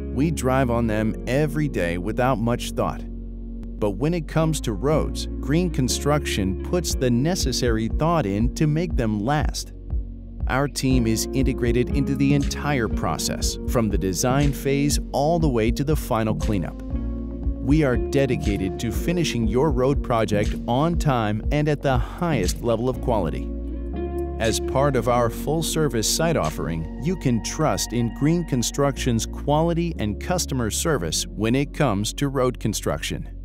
We drive on them every day without much thought. But when it comes to roads, Green Construction puts the necessary thought in to make them last. Our team is integrated into the entire process, from the design phase all the way to the final cleanup. We are dedicated to finishing your road project on time and at the highest level of quality. As part of our full-service site offering, you can trust in Green Construction's quality and customer service when it comes to road construction.